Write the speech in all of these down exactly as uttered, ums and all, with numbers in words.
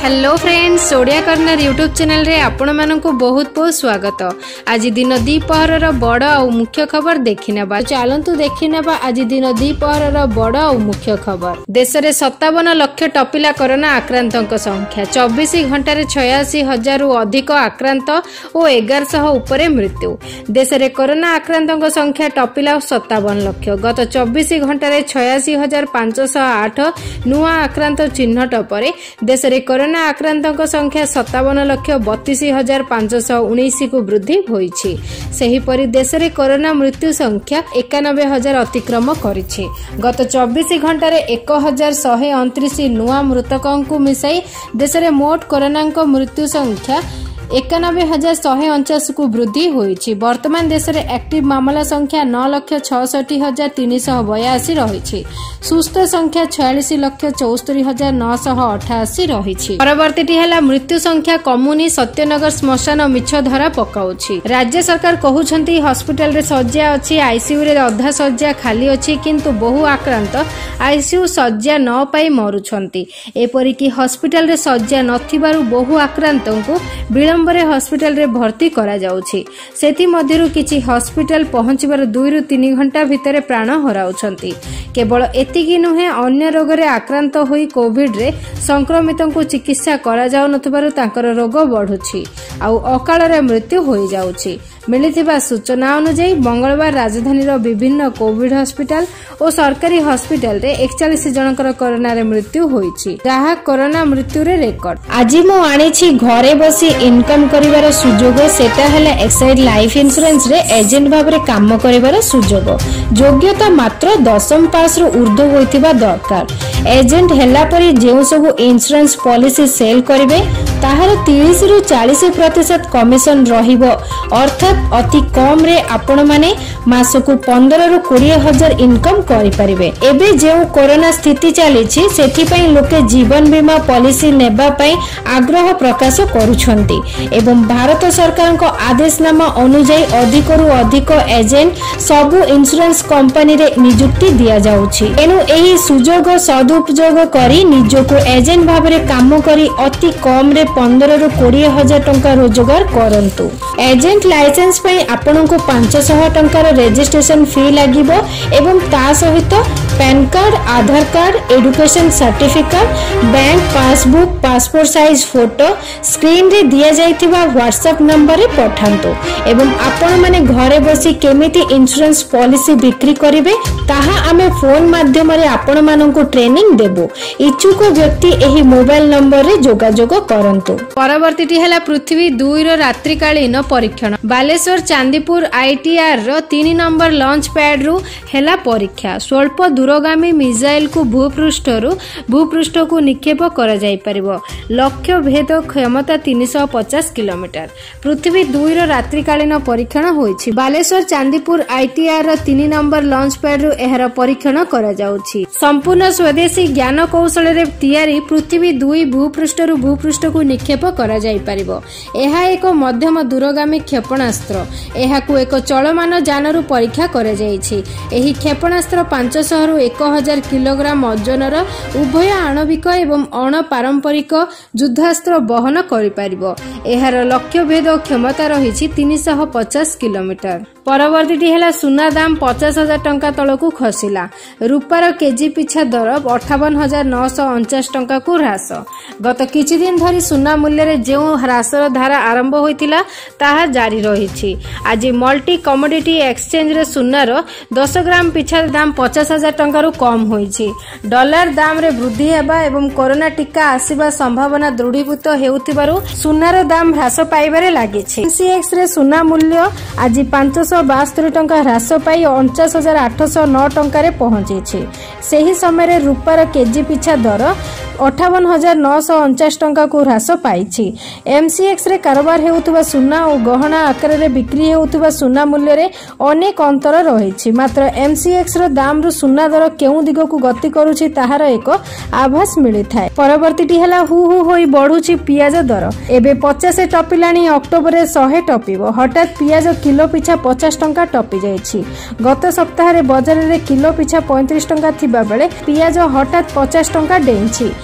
Hello friends, Odia corner YouTube channel रे आपण मानक बहुत बहुत स्वागत। आज दिन द्विपहर बड़ और मुख्य खबर देखी नेबा। चलतु देखी नेबा आज दिन द्विपहर बड़ और मुख्य खबर। देश में सत्तावन लक्ष टपिला कोरोना आक्रांतों संख्या। चौबीस घंटे छयासी हजार अधिक आक्रांत और एगारश उपरे मृत्यु। देश में कोरोना आक्रांतों संख्या टपिला सत्तावन लक्ष। गत चौबीस घंटे छयासी हजार पांचश आठ नुआ आक्रांत चिन्हट पर देश में कोरोना आक्रांतों संख्या सत्तावन लक्ष बतीस हजार पांचश उन्नीस को वृद्धि होईछि। सेहीपरि देश में कोरोना मृत्यु संख्या एकानबे हजार अतिक्रम करिछि। गत चौबीस घंटे एक हजार शहे अंतरीश नुआ मृतकों को मिसाई देश में मोट कोरोना मृत्यु संख्या एकानबे हजार शहे अंचाश को वृद्धि होईछि। वर्तमान देश में एक्टिव मामला संख्या नौ लक्ष छठी हजार तीन शह बयासी रही। सुस्थ संख्या छयालीस लक्ष चौस्तरी हजार नौश अठाशी रही। परवर्ती है मृत्यु संख्या कमुनी। सत्यनगर श्मशान मिछ धरा पकाउछि। राज्य सरकार कहउछंती हॉस्पिटल रे शज्या अछि, आईसीयू रे अधा शज्या खाली अछि, किंतु बहु आक्रांत आईसीयू शज्या न पाई मरुछंती। एपरिकी हॉस्पिटल रे शज्या नथिबारु बहु आक्रांतों को विलंबरे हॉस्पिटल रे भर्ती करा जाउछि। सेथि मध्यरु किछि हॉस्पिटल पहुंचीबार दुई रु तीन घंटा भितरे प्राण हराउछंती। केवल एतिकी नुहे, अन्य रोग रे आक्रांत होई कोविड रे संक्रमितों को चिकित्सा करा जाउ नथबारु तांकर रोग बढ़ुछि आउ अकाल रे मृत्यु होई जाउछि। मिलिथिबा सूचना अनुसार मंगलवार राजधानी विभिन्न कोविड हॉस्पिटल और सरकारी हॉस्पिटल रे इकतालीस जनकर कोरोना रे मृत्यु होईछि, जहा कोरोना मृत्यु रे रेकर्ड। आज मु आनिछि घरे बसी इनकम करिवार सुजोग। सेटा हला एक्साइड लाइफ इंश्योरेंस रे एजेंट भाबरे काम करिवार सुजोग। योग्यता मात्र दशम पास रो ऊर्ध्व होइतिबा दरकार। एजेंट हेला परी जेउ सब इंश्योरेंस पॉलिसी सेल करिवे ताहार तीस रु चालीस प्रतिशत कमिशन रहिबो। अर्थात अति कम रे आपण माने मासकु पंद्रह रु बीस हजार इनकम करि परिबे। एबे जेउ कोरोना स्थिति चलीछि सेथि पई लोके जीवन बीमा पॉलिसी नेबा पई आग्रह प्रकाश करूछंती एवं भारत सरकार को आदेशनामा अनुसार अधिक रु अधिक एजेंट सबु इंश्योरेंस कंपनी रे नियुक्ति दिया जाउछि। एनु एही सुजोग सदुपयोग करी निजको एजेंट भाबरे काम करी अति कम रे पंद्रह रु बीस हजार टंका रोजगार करंतु। एजेंट लाइसेंस पई आपनको पाँच सौ टंकार रजिस्ट्रेशन फी लागिबो एवं ता सहित PAN card, Aadhaar card, education certificate, bank passbook, passport size photo screen रे दिया जाइथिबा व्हाट्सएप नंबर रे पठांतो एवं आपण माने घरे बसी केमिति इंश्योरेंस पॉलिसी बिक्री करिवे ताहा आमे फोन माध्यम रे आपण माननको ट्रेनिंग देबो। इच्छुक व्यक्ति एही मोबाइल नंबर रे जोगाजोग करंतो। परवर्तीटी हला पृथ्वी दुई रो रात्रिकालीन परीक्षण। बालेश्वर चांदीपुर आईटीआर रो तीन नंबर लॉन्च पैड रु हेला परीक्षा। स्वल्प दूरगामी मिसाइल को भूपृष्ठ रु भूपृष्ठ को निक्षेप करा जाई परिबो। लक्ष्य भेद क्षमता तीन सौ पचास किलोमीटर। पृथ्वी दुई रो रात्रिकालीन परीक्षण होईछि। बालेश्वर चांदीपुर आईटीआर रो तीन नंबर लॉन्च पैड रु एहार परीक्षण करा जाउछि। संपूर्ण स्वदेशी ज्ञान कौशल रे तैयारी पृथ्वी दुई भूपृष्ठ रु भूपृष्ठ को निक्षेप करा जाई परिबो। एहा एक मध्यम दूरगामी क्षेपणास्त्र। एहाकु एक चलमान जानरु परीक्षा करा जाईछि। एही क्षेपणास्त्र पाँच सौ रु एक हजार किलोग्राम ओजनर उभय आणविक एवं अण पारंपरिक युद्धास्त्र बहन करि परिबो। एहार लक्ष्य भेद क्षमता रहिछि तीन सौ पचास किलोमीटर। परवर्तीटी हेला सुना दाम पचास हजार टंका तलकू खसिला। रूपार केजी पिछा दर अठावन हजार नौ सौ अनचाश टंका को ह्रास। गत किछि दिन धरी सुना मूल्य रे जेउ ह्रासर धारा आरंभ होइतिला ताहा जारी रहिछि। आज मल्टी कमोडिटी एक्सचेंज रे सुनार दस ग्राम पिछा दाम पचास हजार टंका रु कम होइछि। डॉलर दाम रे वृद्धि हेबा एवं कोरोना टीका आसीबा संभावना दृढ़ीभूत हेउथिबारु सुनार दाम ह्रास पाइबारे लागिछि। एमसीएक्स रे सुना मूल्य आज पाँच सौ बास्तरी टंका ह्रास पाई अनचाश हजार आठ सौ नौ टंका पहुंची। सेही समय रूपार केजी पिछा दर अठावन हजार नौ सौ अनचाश टंका को ह्रास पाई। एमसीएक्स रे कारोबार हेउथुबा सुना और गहना आकार रे बिक्री हेउथुबा सुना मूल्य रे अनेक अंतर रही। मात्र एमसीएक्स रो दाम रु सुना दर केउ दिग को गति करूछि ताहार एक आभास मिली थाए। परवर्तीटी हेला हु हु होई बढ़ुछि पियाज दर। एबे पचास टपिलाणी, अक्टोबर सौ टपिबो। हठात पियाज किलो पिछा पचास टंका टपी जाइछि। गत सप्ताह रे बाजार रे किलो पिछा पैंतीस टंका थिबा बेले पियाज हठात पचास टंका डेइछि।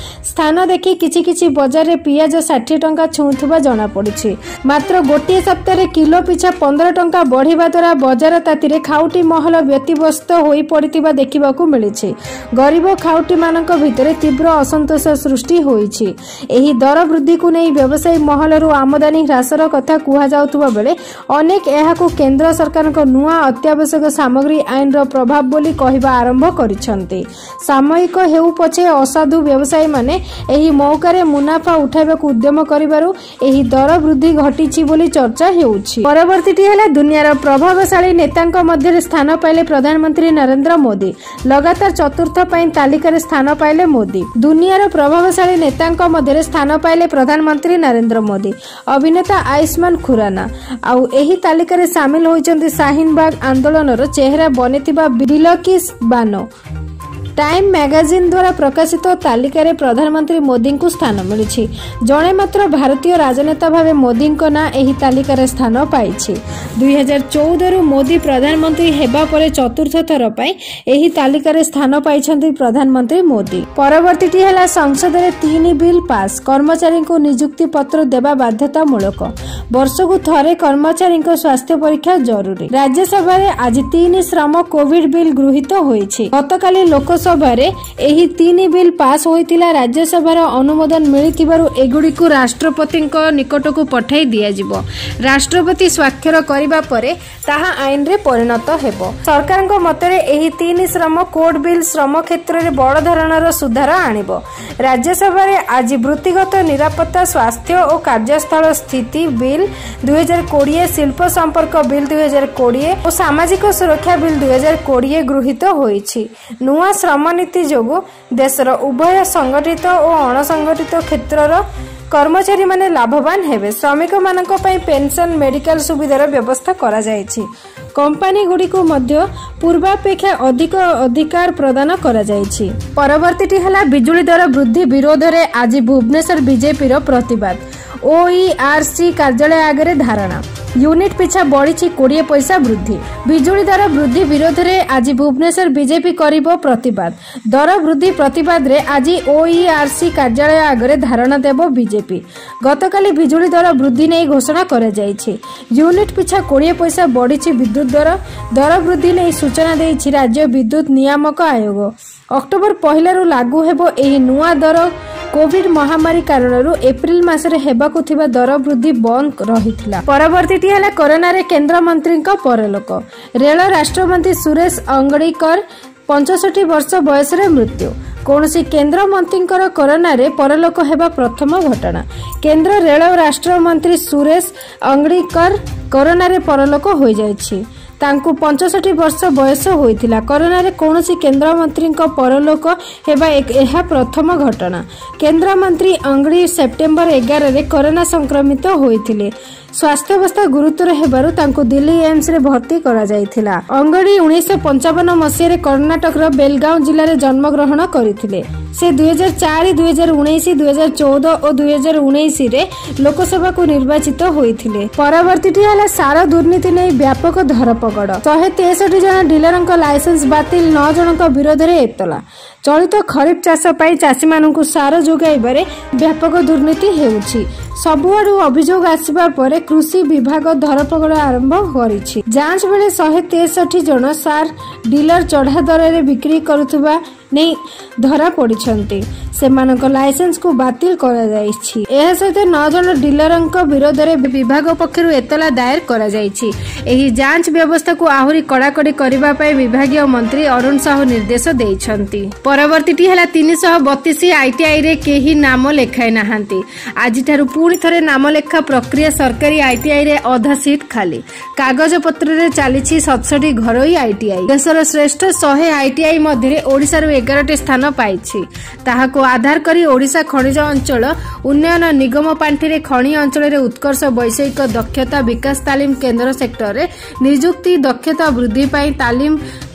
स्थान देखि किछि किछि बजार रे पियाज षाठी टंका छुंथुबा जणा पड़िछि। मात्र गोटे सप्ताह किलो पिछा पंद्रह टंका बढ़िबा द्वारा बजार तातीरे खाउटी महल व्यतिव्यस्त होई पड़ितिबा देखिबाकू मिलिछि। गरीब खाउटी मानक भितरे तीव्र असंतोष सृष्टि होईछि। एही दर वृद्धि को नै व्यवसायी महलरू आमदानी ह्रासर कथा कुहा जाउतबा बेले अनेक एहाकू केंद्र सरकारक नुआ अत्यावश्यक सामग्री आईन रो प्रभाव बोली कहिबा आरंभ करिसंती। सामयिक हेउ पछे असाधु व्यवसायी माने एही मौकारे मुनाफा उठाइबाकू उद्यम करिबारु एही दर वृद्धि घटिछि बोली चर्चा हेउछि। परवर्तीटी हेला दुनियार प्रभावशाली नेतांक मध्य स्थान पाइले प्रधानमंत्री नरेंद्र मोदी। लगातार चतुर्थ पई तालिकार स्थान पाइले मोदी। दुनियार प्रभावशाली नेतांक मध्य स्थान पाइले प्रधानमंत्री नरेंद्र मोदी। अभिनेता आयुष्मान खुराना आउ एही तालिकार सामिल होइचंती शाहीनबाग आंदोलनर चेहरा बनेतिबा बिलकिस बानो। टाइम मैगजीन द्वारा प्रकाशित तालिकार प्रधानमंत्री मोदी को स्थान मिली। जड़े मात्र भारतीय राजनेता भावे मोदी ना एही तालिकार स्थान पाई। दुई हजार चौदह रु मोदी प्रधानमंत्री हेबा परे चतुर्थ थर पाई एही तालिकार स्थान पाई प्रधानमंत्री मोदी। परवर्तीटी है संसद में तीन बिल पास। कर्मचारी को नियुक्ति पत्र देवा बाध्यतामूलक। वर्षकु थरे कर्मचारी स्वास्थ्य परीक्षा जरूरी। राज्यसभा आज तीन श्रम कोविड बिल गृहीत होईछि। गतकाली लोक सभारे एही तीन बिल पास होइतिला। राज्यसभार अनुमोदन मिलिथिबारु एगुडीकु राष्ट्रपतिक निकटकु पठाई दिया जिवो। राष्ट्रपति स्वाक्षर करिबा परे ताहा आईन रे परिणत हेबो। सरकारक मतरे एही तीन श्रम कोड बिल श्रम क्षेत्र रे बड़ धरणर सुधार आनिबो। राज्यसभा रे आज वृत्तिगत निरापत्ता स्वास्थ्य और कार्यस्थल स्थिति बिल दुई हजार कोड़े, शिल्प संपर्क बिल दुई हजार कोड़े और सामाजिक सुरक्षा बिल दुई हजार कोड़े गृहीत होईछि। नुआ श्रम नीति जोगु देशर उभय संगठित और अणसंगठित क्षेत्रर कर्मचारी माने लाभवान हेबे। श्रमिक मानक पई पेंशन, मेडिकल सुविधार व्यवस्था करा जायछि। कंपनी गुडी को मध्य पूर्वापेक्षा अधिक अधिकार प्रदान करा जायछि। परवर्तीटी हला बिजुली दर वृद्धि विरोध रे आज भुवनेश्वर बीजेपी रो प्रतिवाद। ओईआरसी कार्यालय आगे धारणा। यूनिट पिछा बढ़ी कोड़े पैसा वृद्धि। बिजुली दर वृद्धि विरोध में आज भुवनेश्वर बीजेपी करिबो प्रतिवाद। दर वृद्धि प्रतिवाद रे आज ओईआरसी कार्यालय आगे धारणा देबो बीजेपी। गतकाली बिजुली दर वृद्धि नहीं घोषणा करा जायछि। यूनिट पिछा कोड़े पैसा बढ़ी विद्युत दर। दर वृद्धि नहीं सूचना देइछि राज्य विद्युत नियामक आयोग। अक्टोबर पहला रु लागू हेबो एही नुआ दर। कोविड महामारी कारणरू एप्रिल मासरे हेबाकु थिबा दर वृद्धि बंद रहिथिला। परवर्तीटी हला कोरोना रे केंद्र मंत्री का परलोक। रेल राष्ट्रमंत्री सुरेश अंगड़ीकर पचसठ वर्ष बयस रे मृत्यु। कौनसी केंद्र मंत्री कोरोना रे परलोक हेबा प्रथम घटना। केंद्र रेल राष्ट्रमंत्री सुरेश अंगड़ीकर कोरोना रे परलोक होई जायछि। तांकु पचसठ वर्ष बयस होइथिला। कोरोना रे कौनसी केंद्र मंत्री परलोक हेबा एक एहा प्रथम घटना। केंद्र मंत्री अंगड़ी सेप्टेम्बर एगार रे कोरोना संक्रमित होइथिले। स्वास्थ्य अवस्था गुरुतर हेबारु तांकु दिल्ली एम्स रे भर्ती करा जायथिला। अंगड़ी उन्नीस सौ पंचावन मसीह रे कर्नाटक रो बेलगांव जिल्ला रे जन्म ग्रहण करिथिले। से दुई हजार चार, दुई हजार उन्नीस, दुई हजार चौदह और दुई हजार उन्नीस रे लोकसभा को निर्वाचित होइथिले। परवर्तीटी हला सार दुर्नीति नै व्यापक धरपकड़। शहे तेसठ जन डीलरଙ୍କ लाइसेंस बातिल। नौ जनଙ୍କ विरोधରେ एतला। चलित खरीफ चाष पाई चाषी मानकु सार जोगाइबारे व्यापक दुर्नीति हेउछि। सबुआडू अभियोग आसिबा परे कृषि विभाग धरपकड़ आरंभ करिछि। जांच बेले शहे तेसठ जन सार डीलर चढ़ा दर रे बिक्री करुथबा नहीं धरा पड़िछंती। सेमानक लाइसेंस को बातिल करा जायछि। एहा सहित नौ जन डीलरଙ୍କ विरोधरे विभाग पक्षरु एतला दायर करा जायछि। एही जांच व्यवस्था को आहुरी कड़ाकड़ी करिबा पई विभागीय मंत्री अरुण साहू निर्देश देइछंती। परवर्तीटी हला तीन सौ बत्तीस आईटीआई रे केही नाम लेखाय नाहांती। आज ठारू पुणी थरे नाम लेखा प्रक्रिया। सरकारी आईटीआई रे अधा सीट खाली। कागज पत्र रे चालिछि सतसठ घरोई आईटीआई। देशर श्रेष्ठ सौ आईटीआई मध्ये ओडिसा रो एगार टी स्थान पाइछि। ताहाको आधार करी ओडिशा खनिज अंचल उन्नयन निगम पांठी रे खनि अंचल रे उत्कर्ष वैषयिक दक्षता विकास तालीम केंद्र सेक्टर रे नियुक्ति दक्षता वृद्धि पाई तालीम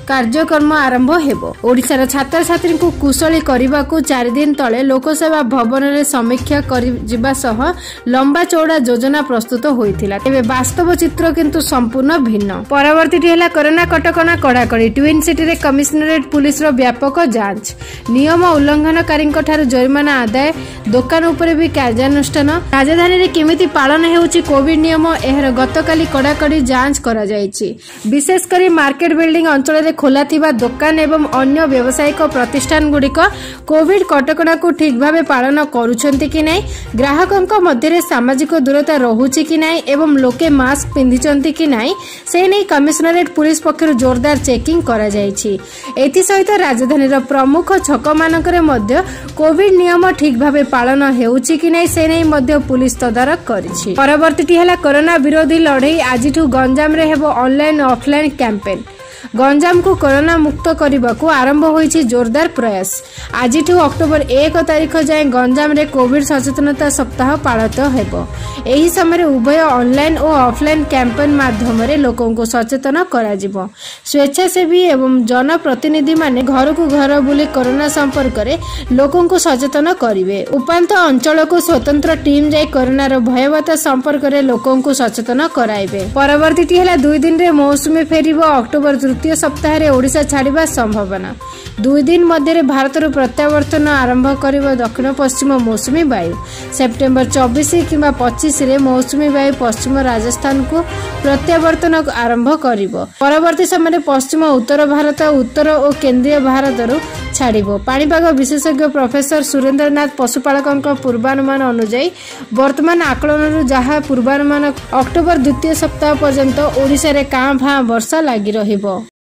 କାର୍ଯ୍ୟକ୍ରମ ଆରମ୍ଭ ହେବ। ओडिशार छात्र छात्री को कुशली करने को चार दिन तले लोकसेवा भवन में समीक्षा करिबा सह लंबा चौड़ा योजना प्रस्तुत होइथिला। एबे वास्तव चित्र किंतु संपूर्ण भिन्न। परवर्ती है कोरोना कटकणा कड़ाकड़ी ट्विन सिटी रे कमिशनरेट पुलिस रो व्यापक जांच नियम उल्लंघनकारी जरिमाना आदाय दुकान उपरे भी कार्यानुष्ठान। राजधानी रे केमिति पालन हेउची कोविड नियम एहर गतकाली कड़ाकड़ी जांच करा जायछि। विशेषकर मार्केट बिल्डिंग अंचल रे खोला थिबा दुकान एवं अन्य व्यावसायिक प्रतिष्ठान गुड़िक कोविड कटकणा को ठीक भाव पालन करुछंती कि नहीं, ग्राहकों मध्य सामाजिक दूरता रहुछि कि नहीं एवं लोके मास्क पिंधिचंती कि नहीं से नहीं कमिशनरेट पुलिस पक्षर जोरदार चेकिंग करा जायछि। एथि सहित राजधानी प्रमुख छक मानकरे मध्य कोविड नियम ठीक भाव पालन हेउछि कि नहीं से नहीं मध्य पुलिस तदारख करिछि। परवर्ती है कोरोना विरोधी लड़ई आज गंजाम रे हेबो ऑनलाइन ऑफलाइन कैंपेन। गंजाम को कोरोना मुक्त करने को आरंभ होइछि जोरदार प्रयास। आज अक्टोबर एक तारीख जाए गंजाम रे कोविड सचेतनता सप्ताह पालित हेबो। एही समय उभय ऑनलाइन और ऑफलाइन कैंपेन माध्यम रे लोकों को सचेतन करा जिवो। स्वेच्छासेवी एवं जनप्रतिनिधि माने घर को घर बुली कोरोना संपर्क रे लोकों को सचेतन करिवे। उपांत अंचल को स्वतंत्र टीम जाए कोरोना रो भयावहता संपर्क रे लोकों को सचेतन कराइबे। परवर्ती है दुई दिन रे मौसुमी फेरिबो। अक्टोबर तृतीय सप्ताह रे ओडिशा छाड़िबा संभावना। दुई दिन मध्य भारत प्रत्यावर्तन आरंभ करिबो दक्षिण पश्चिम मौसुमी वायु। सेप्टेम्बर चौबीस किंबा पच्चीस रे मौसुमी वायु पश्चिम राजस्थान को प्रत्यावर्तन आरंभ करिबो। परवर्ती समय पश्चिम उत्तर भारत उत्तर और केंद्रीय भारत रु छाड़िबो। पाणीपाग विशेषज्ञ प्रोफेसर सुरेंद्रनाथ पशुपालकों पूर्वानुमान अनुसार वर्तमान आकलन जहाँ पूर्वानुमान अक्टोबर द्वितीय सप्ताह पर्यंत ओडिशा रे कां भां वर्षा लागि रहिबो।